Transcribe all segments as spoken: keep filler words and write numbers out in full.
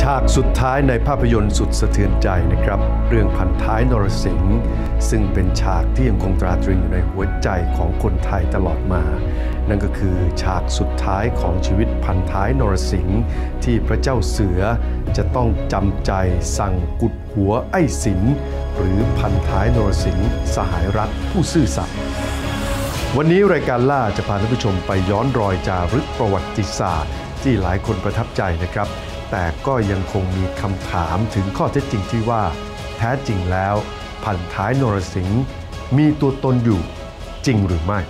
ากสุดท้ายในภาพยนตร์สุดสะเทือนใจนะครับเรื่องพันท้ายนรสิงห์ซึ่งเป็นฉากที่ยังคงตราตรึงอยู่ในหัวใจของคนไทยตลอดมานั่นก็คือฉากสุดท้ายของชีวิตพันท้ายนรสิงห์ที่พระเจ้าเสือจะต้องจำใจสั่งกุดหัวไอ้สินหรือพันท้ายนรสิงห์สหายรักผู้ซื่อสัตย์วันนี้รายการล่าจะพาท่านผู้ชมไปย้อนรอยจารึกประวัติศาสตร์ที่หลายคนประทับใจนะครับแต่ก็ยังคงมีคำถามถึงข้อเท็จจริงที่ว่าแท้จริงแล้วพันท้ายนรสิงห์มีตัวตนอยู่จริงหรือไม่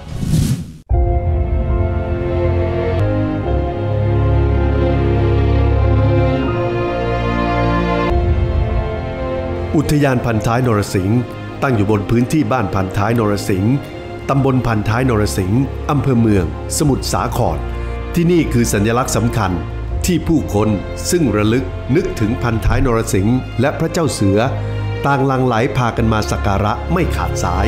อุทยานพันท้ายนรสิงห์ตั้งอยู่บนพื้นที่บ้านพันท้ายนรสิงห์ตำบลพันท้ายนรสิงห์อำเภอเมืองสมุทรสาครที่นี่คือสัญลักษณ์สำคัญที่ผู้คนซึ่งระลึกนึกถึงพันท้ายนรสิงห์และพระเจ้าเสือต่างหลั่งไหลพากันมาสักการะไม่ขาดสาย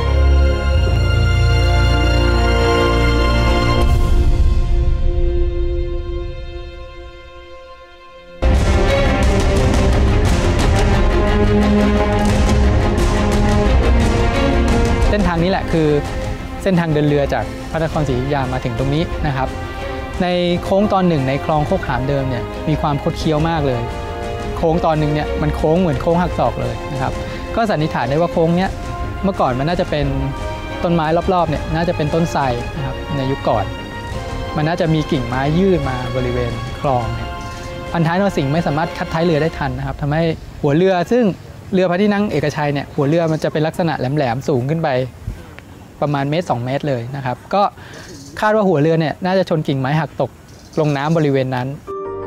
เส้นทางนี้แหละคือเส้นทางเดินเรือจากพระนครศรีอยุธยามาถึงตรงนี้นะครับในโค้งตอนหนึ่งในคลองโคกขามเดิมเนี่ยมีความคดเคี้ยวมากเลยโค้งตอนหนึ่งเนี่ยมันโค้งเหมือนโค้งหักศอกเลยนะครับก็สันนิษฐานได้ว่าโค้งเนี้ยเมื่อก่อนมันน่าจะเป็นต้นไม้รอบๆเนี่ยน่าจะเป็นต้นไทรนะครับในยุคก่อนมันน่าจะมีกิ่งไม้ยื่นมาบริเวณคลองเนี่ยพันท้ายนรสิงห์ไม่สามารถคัดท้ายเรือได้ทันนะครับทำให้หัวเรือซึ่งเรือพระที่นั่งเอกชัยเนี่ยหัวเรือมันจะเป็นลักษณะแหลมๆสูงขึ้นไปประมาณเมตรสองเมตรเลยนะครับก็คาดว่าหัวเรือเนี่ยน่าจะชนกิ่งไม้หักตกลงน้ำบริเวณนั้น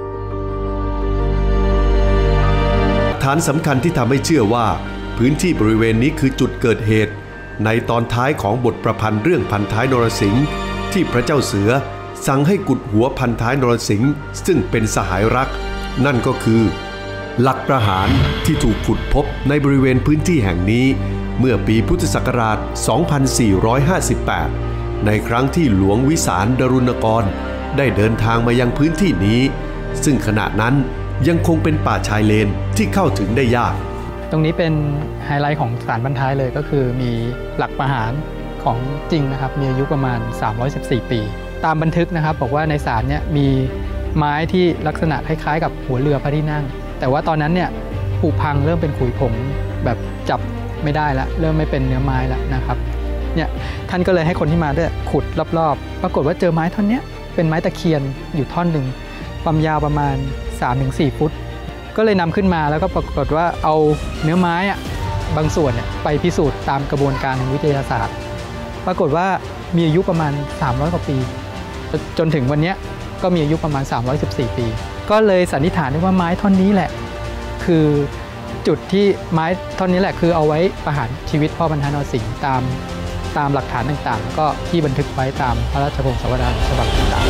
ฐานสำคัญที่ทำให้เชื่อว่าพื้นที่บริเวณนี้คือจุดเกิดเหตุในตอนท้ายของบทประพันธ์เรื่องพันท้ายนรสิงห์ที่พระเจ้าเสือสั่งให้กุดหัวพันท้ายนรสิงห์ซึ่งเป็นสหายรักนั่นก็คือหลักประหารที่ถูกขุดพบในบริเวณพื้นที่แห่งนี้เมื่อปีพุทธศักราช สองพันสี่ร้อยห้าสิบแปด ในครั้งที่หลวงวิสารดรุณกรได้เดินทางมายังพื้นที่นี้ซึ่งขณะนั้นยังคงเป็นป่าชายเลนที่เข้าถึงได้ยากตรงนี้เป็นไฮไลท์ของศาลพันท้ายเลยก็คือมีหลักประหารของจริงนะครับมีอายุประมาณสามร้อยสิบสี่ปีตามบันทึกนะครับบอกว่าในศาลเนี่ยมีไม้ที่ลักษณะคล้ายๆกับหัวเรือพระที่นั่งแต่ว่าตอนนั้นเนี่ยผุพังเริ่มเป็นขุยผงแบบจับไม่ได้แล้วเริ่มไม่เป็นเนื้อไม้แล้วนะครับเนี่ยท่านก็เลยให้คนที่มาด้วยขุดรอบๆปรากฏว่าเจอไม้ท่อนนี้เป็นไม้ตะเคียนอยู่ท่อนหนึ่งความยาวประมาณ สามถึงสี่ ฟุตก็เลยนำขึ้นมาแล้วก็ปรากฏว่าเอาเนื้อไม้อะบางส่วนเนี่ยไปพิสูจน์ตามกระบวนการทางวิทยาศาสตร์ปรากฏว่ามีอายุประมาณสามร้อยกว่าปีจนถึงวันนี้ก็มีอายุประมาณสามร้อยสิบสี่ปีก็เลยสันนิษฐานได้ว่าไม้ท่อนนี้แหละคือจุดที่ไม้ท่อนนี้แหละคือเอาไว้ประหารชีวิตพ่อพันท้ายนรสิงห์ตามตามหลักฐานต่างๆก็ที่บันทึกไว้ตามพระราชพงศาวดารฉบับต่าง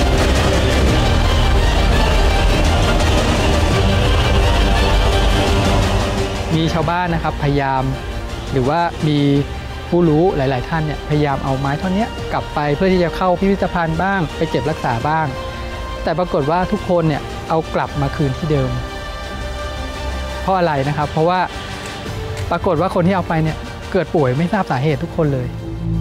ๆมีชาวบ้านนะครับพยายามหรือว่ามีผู้รู้หลายๆท่านเนี่ยพยายามเอาไม้ท่อนนี้กลับไปเพื่อที่จะเข้าพิพิธภัณฑ์บ้างไปเก็บรักษาบ้างแต่ปรากฏว่าทุกคนเนี่ยเอากลับมาคืนที่เดิมเพราะอะไรนะครับเพราะว่าปรากฏว่าคนที่เอาไปเนี่ยเกิดป่วยไม่ทราบสาเหตุทุกคนเลย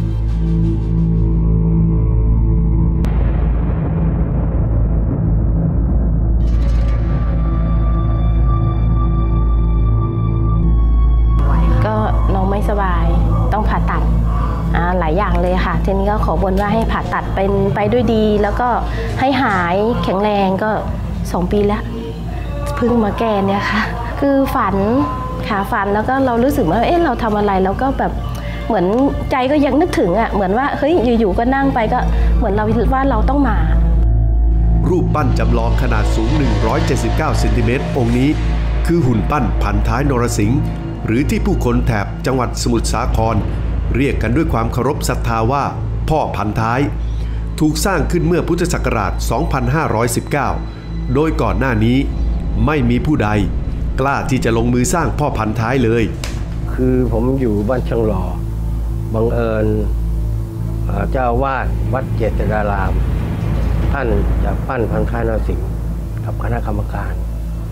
ก็น้องไม่สบายต้องผ่าตัดหลายอย่างเลยค่ะทีนี้ก็ขอบนว่าให้ผ่าตัดเป็นไปด้วยดีแล้วก็ให้หายแข็งแรงก็สองปีแล้วเพิ่งมาแก้เนี่ยค่ะคือฝันขาฝันแล้วก็เรารู้สึกว่าเอ๊ะเราทำอะไรแล้วก็แบบเหมือนใจก็ยังนึกถึงอ่ะเหมือนว่าเฮ้ยอยู่ๆก็นั่งไปก็เหมือนเราว่าเราต้องมารูปปั้นจำลองขนาดสูงหนึ่งร้อยเจ็ดสิบเก้าเซนติเมตรองค์นี้คือหุ่นปั้นพันท้ายนรสิงห์หรือที่ผู้คนแถบจังหวัดสมุทรสาครเรียกกันด้วยความเคารพศรัทธาว่าพ่อพันท้ายถูกสร้างขึ้นเมื่อพุทธศักราช สองพันห้าร้อยสิบเก้า โดยก่อนหน้านี้ไม่มีผู้ใดกล้าที่จะลงมือสร้างพ่อพันท้ายเลยคือผมอยู่บ้านช่างหล่อบังเอิญเจ้าวาดวัดเจตรารามท่านจะปั้นพันท้ายนรสิงห์กับคณะกรรมการ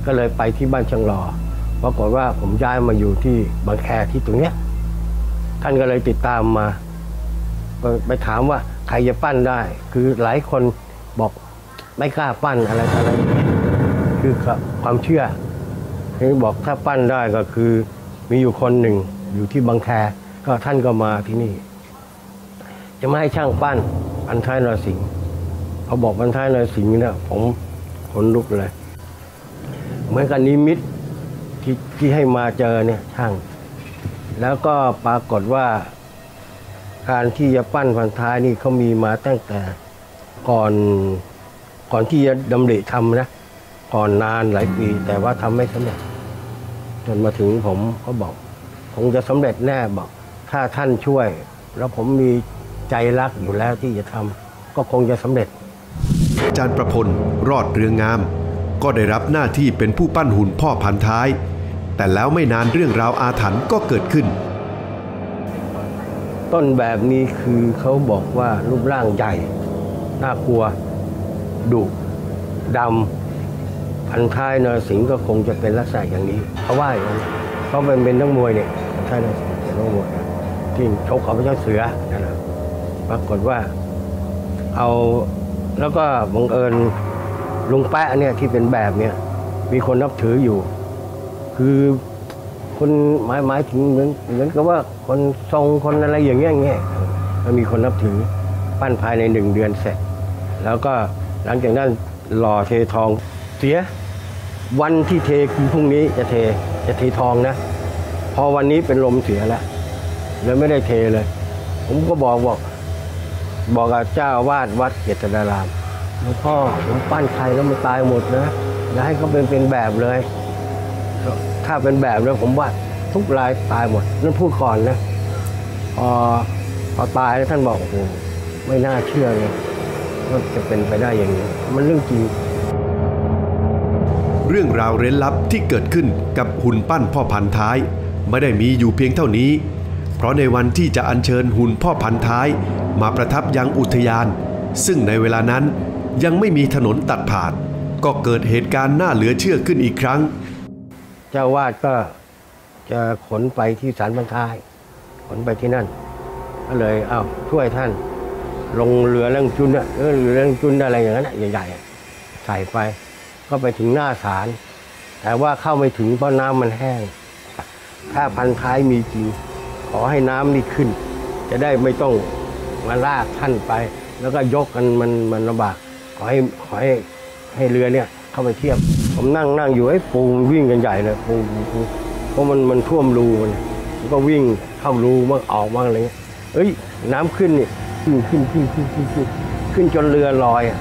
ก็เลยไปที่บ้านช่างหล่อปรากฏว่าผมย้ายมาอยู่ที่บางแคที่ตรงเนี้ยท่านก็เลยติดตามมาไปถามว่าใครจะปั้นได้คือหลายคนบอกไม่กล้าปั้นอะไรอะไรคือความเชื่อที่บอกถ้าปั้นได้ก็คือมีอยู่คนหนึ่งอยู่ที่บางแคก็ท่านก็มาที่นี่จะไม่ให้ช่างปั้นพันท้ายนรสิงห์เขาบอกพันท้ายนรสิงห์เนี่ยผมขนลุกเลยเหมือนกับนิมิตที่ที่ให้มาเจอเนี่ยช่างแล้วก็ปรากฏว่าการที่จะปั้นพันท้ายนี่เขามีมาตั้งแต่ก่อนก่อนที่จะดำริทำนะก่อนนานหลายปีแต่ว่าทำไม่สำเร็จจนมาถึงผมก็บอกคงจะสำเร็จแน่บอกถ้าท่านช่วยแล้วผมมีใจรักอยู่แล้วที่จะทำก็คงจะสำเร็จอาจารย์ประพลรอดเรืองงามก็ได้รับหน้าที่เป็นผู้ปั้นหุ่นพ่อพันท้ายแต่แล้วไม่นานเรื่องราวอาถรรพ์ก็เกิดขึ้นต้นแบบนี้คือเขาบอกว่ารูปร่างใหญ่น่ากลัวดุดำพันท้ายนรสิงห์ก็คงจะเป็นลักษณะอย่างนี้เขาว่าอย่างนั้นเขาเป็นเป็นนักมวยเนี่ยพันท้ายนรสิงห์เป็นนักมวยที่ชกกับพระเจ้าเสือนั่นแหละปรากฏว่าเอาแล้วก็บังเอิญลุงแปะเนี่ยที่เป็นแบบเนี่ยมีคนนับถืออยู่คือคนหมายหมายถึงเหมือนเหมือนกับว่าคนทรงคนอะไรอย่างเงี้ยเงี้ยมันมีคนนับถือปั้นภายในหนึ่งเดือนเสร็จแล้วก็หลังจากนั้นหล่อเททองเสียวันที่เทคือพรุ่งนี้จะเทจะเททองนะพอวันนี้เป็นลมเสียแล้วเลยไม่ได้เทเลยผมก็บอกบอกบอกกับเจ้าวาดวัดเกษรารามหลวงพ่อผมปั้นใครแล้วมันตายหมดนะอย่าให้เขาเป็นเป็นแบบเลยถ้าเป็นแบบแล้วผมว่าทุกรายตายหมดนั่นพูดก่อนนะพอพอตายแล้วท่านบอกโอ้โหไม่น่าเชื่อเลยว่าจะเป็นไปได้อย่างนี้มันเรื่องจริงเรื่องราวเร้นลับที่เกิดขึ้นกับหุ่นปั้นพ่อพันท้ายไม่ได้มีอยู่เพียงเท่านี้เพราะในวันที่จะอัญเชิญหุ่นพ่อพันท้ายมาประทับยังอุทยานซึ่งในเวลานั้นยังไม่มีถนนตัดผ่านก็เกิดเหตุการณ์น่าเหลือเชื่อขึ้นอีกครั้งเจ้าวาดก็จะขนไปที่ศาลพันท้ายขนไปที่นั่นก็เลยเอาช่วยท่านลงเรือเรื่องจุนอะเรือเรื่องจุนอะไรอย่างนั้นใหญ่ๆใส่ไปก็ไปถึงหน้าศาลแต่ว่าเข้าไม่ถึงเพราะน้ำมันแห้งถ้าพันท้ายมีจริงขอให้น้ำนี่ขึ้นจะได้ไม่ต้องมาลากท่านไปแล้วก็ยกกันมันมันลำบากขอให้ขอให้ให้เรือเนี่ยเข้าไปเทียบผมนั่งนั่งอยู่ไอ้ปูวิ่งกันใหญ่เลยปูปูเพราะมันมันท่วมรูมันมันก็วิ่งเข้ารูมั่งออกมั่งอะไรเงี้ยเอ้ยน้ำขึ้นนี่ขึ้นขึ้นขึ้นขึ้นขึ้นขึ้นขึ้นจนเรือลอยอ่ะ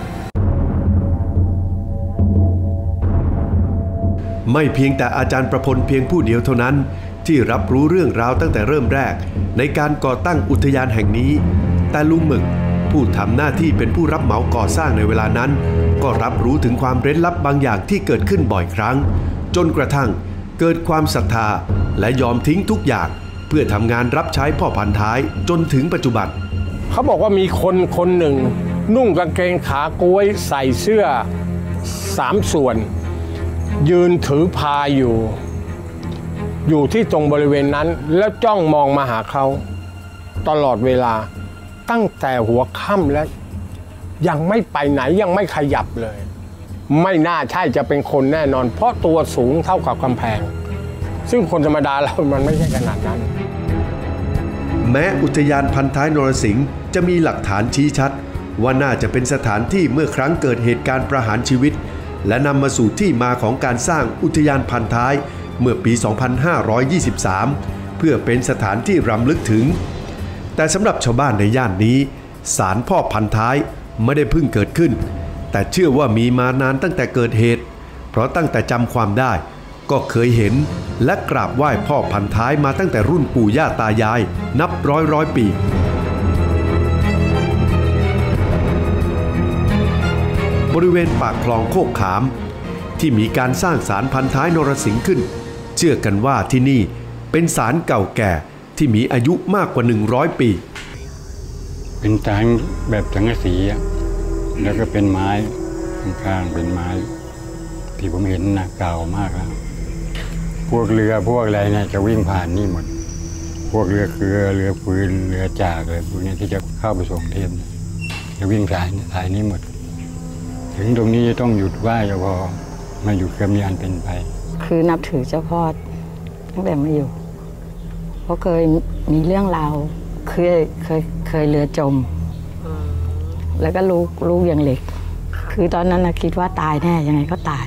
ไม่เพียงแต่อาจารย์ประพลเพียงผู้เดียวเท่านั้นที่รับรู้เรื่องราวตั้งแต่เริ่มแรกในการก่อตั้งอุทยานแห่งนี้แต่ลุงหมึกผู้ทำหน้าที่เป็นผู้รับเหมาก่อสร้างในเวลานั้นก็รับรู้ถึงความเร้นลับบางอย่างที่เกิดขึ้นบ่อยครั้งจนกระทั่งเกิดความศรัทธาและยอมทิ้งทุกอย่างเพื่อทำงานรับใช้พ่อพันท้ายจนถึงปัจจุบันเขาบอกว่ามีคนคนหนึ่งนุ่งกางเกงขาก้วยใส่เสื้อสามส่วนยืนถือพาอยู่อยู่ที่ตรงบริเวณนั้นแล้วจ้องมองมาหาเขาตลอดเวลาตั้งแต่หัวค่ำแล้วยังไม่ไปไหนยังไม่ขยับเลยไม่น่าใช่จะเป็นคนแน่นอนเพราะตัวสูงเท่ากับกำแพงซึ่งคนธรรมดาแล้วมันไม่ใช่ขนาดนั้นแม้อุทยานพันท้ายนรสิงห์จะมีหลักฐานชี้ชัดว่าน่าจะเป็นสถานที่เมื่อครั้งเกิดเหตุการณ์ประหารชีวิตและนำมาสู่ที่มาของการสร้างอุทยานพันท้ายเมื่อปี สองพันห้าร้อยยี่สิบสาม เพื่อเป็นสถานที่รำลึกถึงแต่สำหรับชาวบ้านในย่านนี้ศาลพ่อพันท้ายไม่ได้เพิ่งเกิดขึ้นแต่เชื่อว่ามีมานานตั้งแต่เกิดเหตุเพราะตั้งแต่จำความได้ก็เคยเห็นและกราบไหว้พ่อพันท้ายมาตั้งแต่รุ่นปู่ย่าตายายนับร้อยร้อยปีบริเวณปากคลองโคกขามที่มีการสร้างศาลพันท้ายนรสิงห์ขึ้นเชื่อกันว่าที่นี่เป็นศาลเก่าแก่ที่มีอายุมากกว่าหนึ่งร้อยปีเป็นศาลแบบสังกะสีแล้วก็เป็นไม้ข้างๆเป็นไม้ตีที่ผมเห็นนะเก่ามากแล้วพวกเรือพวกอะไรเนี่ยจะวิ่งผ่านนี่หมดพวกเรือเรือเรือปืนเรือจากอะไรพวกนี้ที่จะเข้าไปส่งเทพจะวิ่งสายสายนี้หมดถึงตรงนี้จะต้องหยุดไหว้เจ้าพ่อมาอยู่เกือบมีอันเป็นไปคือนับถือเจ้าพ่อตั้งแต่มาอยู่เพราะเคยมีเรื่องราวเคยเคยเคยเรือจมแล้วก็ลูกลูกยังเล็กคือตอนนั้นนะคิดว่าตายแน่ยังไงก็ตาย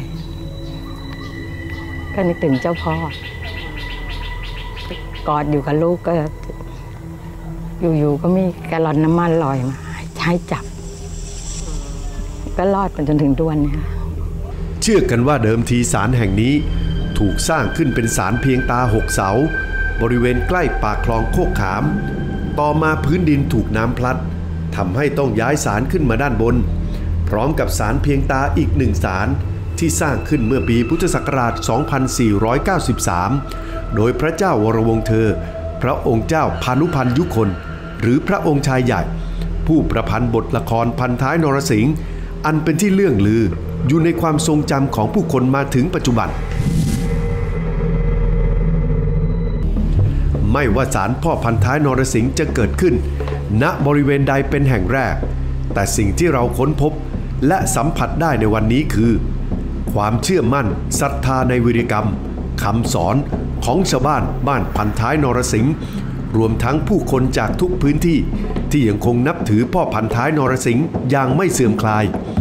ก็นึกถึงเจ้าพ่อกอดอยู่กับลูกก็อยู่ๆก็มีแกลลอนน้ำมันลอยมาให้จับก็รอดไปจนถึงทุกวันนี้เชื่อกันว่าเดิมทีศาลแห่งนี้ถูกสร้างขึ้นเป็นศาลเพียงตาหกเสาบริเวณใกล้ปากคลองโคกขามต่อมาพื้นดินถูกน้ำพลัดทำให้ต้องย้ายศาลขึ้นมาด้านบนพร้อมกับศาลเพียงตาอีกหนึ่งศาลที่สร้างขึ้นเมื่อปีพุทธศักราช สองพันสี่ร้อยเก้าสิบสาม โดยพระเจ้าวรวงศ์เธอพระองค์เจ้าพานุพันธ์ยุคน หรือพระองค์ชายใหญ่ผู้ประพันธ์บทละครพันท้ายนรสิงห์อันเป็นที่เลื่องลืออยู่ในความทรงจำของผู้คนมาถึงปัจจุบันไม่ว่าศาลพ่อพันท้ายนรสิงห์จะเกิดขึ้นณบริเวณใดเป็นแห่งแรกแต่สิ่งที่เราค้นพบและสัมผัสได้ในวันนี้คือความเชื่อมั่นศรัทธาในวิริกรรมคำสอนของชาวบ้านบ้านพันท้ายนรสิงห์รวมทั้งผู้คนจากทุกพื้นที่ที่ยังคงนับถือพ่อพันท้ายนรสิงห์อย่างไม่เสื่อมคลาย